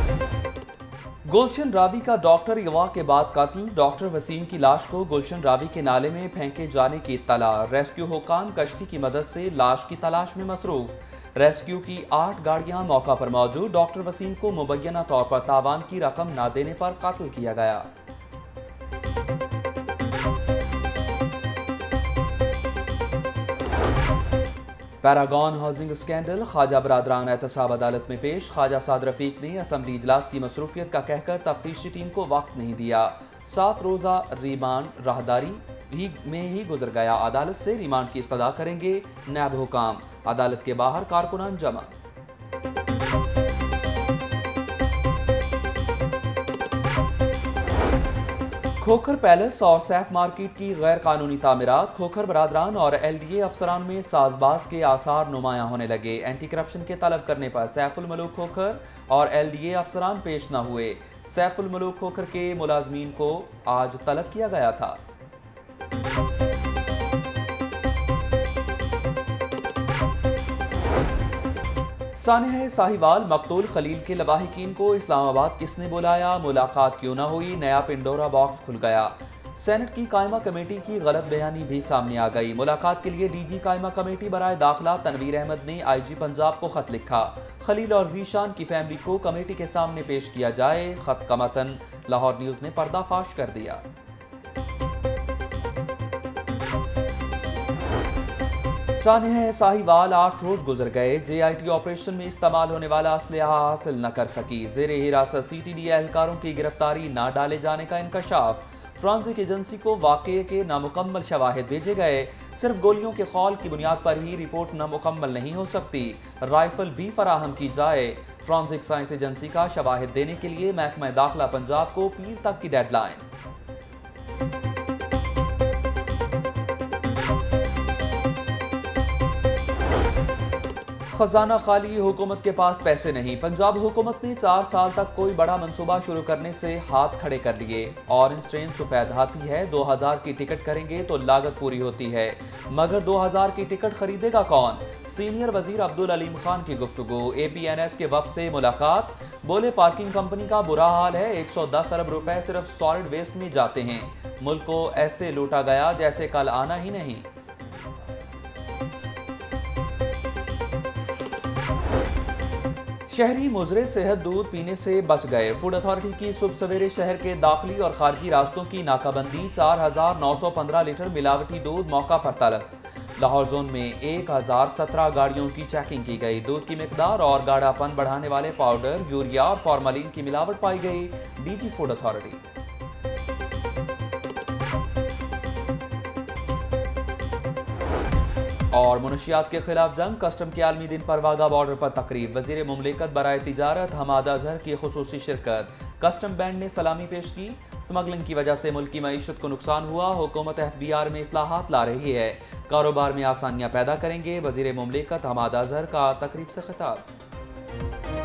गुलशन रावी का डॉक्टर अगवा के बाद कत्ल। डॉक्टर वसीम की लाश को गुलशन रावी के नाले में फेंके जाने की इत्तला। रेस्क्यू हुक्काम कश्ती की मदद से लाश की तलाश में मसरूफ। रेस्क्यू की 8 गाड़ियां मौका पर मौजूद। डॉक्टर वसीम को मुबैना तौर पर तावान की रकम न देने पर कत्ल किया गया। Paragon housing scandal. ख्वाजा बरादरान एहतसाब अदालत में पेश। ख्वाजा साद रफीक ने असम्बली इजलास की मसरूफियत का कहकर तफ्तीशी टीम को वक्त नहीं दिया। 7 रोज़ा रिमांड राहदारी में ही गुजर गया। अदालत से रिमांड की इस्तदा करेंगे नैब हुकाम। अदालत के बाहर कारकुनान जमा। खोखर पैलेस और सैफ मार्केट की गैर कानूनी तामीरात। खोखर बरादरान और LDA अफसरान में साजबाज के आसार नुमायां होने लगे। एंटी करप्शन के तलब करने पर सैफुल मलूक खोखर और LDA अफसरान पेश न हुए। सैफुल मलूक खोखर के मुलाजमीन को आज तलब किया गया था। सानिया साहिवाल मकतूल खलील के लवाहिकीन को इस्लामाबाद किसने बुलाया, मुलाकात क्यों न हुई, नया पिंडोरा बॉक्स खुल गया। सेनेट की कायमा कमेटी की गलत बयानी भी सामने आ गई। मुलाकात के लिए DG कायमा कमेटी बराए दाखिला तनवीर अहमद ने IG पंजाब को खत लिखा। खलील और जीशान की फैमिली को कमेटी के सामने पेश किया जाए। खत का मतन लाहौर न्यूज ने पर्दाफाश कर दिया। सानिया साहिवाल 8 रोज गुजर गए। JIT ऑपरेशन में इस्तेमाल होने वाला असलहा हासिल न कर सकी। जेरे हिरासत CTD एहलकारों की गिरफ्तारी न डाले जाने का इंकशाफ। फ्रांसिक एजेंसी को वाकये के नामुकम्मल शवाहिद भेजे गए। सिर्फ गोलियों के खौल की बुनियाद पर ही रिपोर्ट नामुकम्मल नहीं हो सकती। राइफल भी फराहम की जाए। फ्रांसिक साइंस एजेंसी का शवाहिद देने के लिए महकमा दाखिला पंजाब को पीर तक की डेडलाइन। खजाना खाली, हुकूमत के पास पैसे नहीं। पंजाब हुकूमत ने 4 साल तक कोई बड़ा मंसूबा शुरू करने से हाथ खड़े कर लिए। ऑरेंज ट्रेन सफेद हाथी है। 2000 की टिकट करेंगे तो लागत पूरी होती है, मगर 2000 की टिकट खरीदेगा कौन। सीनियर वजीर अब्दुल अलीम खान की गुफ्तगू। APNS के वफ्द से मुलाकात। बोले पार्किंग कंपनी का बुरा हाल है। 110 अरब रुपए सिर्फ सॉलिड वेस्ट में जाते हैं। मुल्क को ऐसे लूटा गया जैसे कल आना ही नहीं। शहरी मुजरे सेहत दूध पीने से बच गए। फूड अथॉरिटी की सुबह सवेरे शहर के दाखिली और खारजी रास्तों की नाकाबंदी। 4915 लीटर मिलावटी दूध मौका पर तलब। लाहौर जोन में 1017 गाड़ियों की चेकिंग की गई। दूध की मिकदार और गाढ़ापन बढ़ाने वाले पाउडर, यूरिया और फॉर्मालिन की मिलावट पाई गई। DG food authority. और मुनशियात के खिलाफ जंग। कस्टम के आलमी दिन पर वाघा बॉर्डर पर तकरीब। वजीर मुमलिकत बराए तिजारत हमाद अजहर की खुसूसी शिरकत। कस्टम बैंड ने सलामी पेश की। स्मगलिंग की वजह से मुल्क की मईशत को नुकसान हुआ। हुकूमत FBR में इस्लाहात ला रही है, कारोबार में आसानियां पैदा करेंगे। वजीर मुमलिकत हमाद अजहर का तकरीब से खिताब।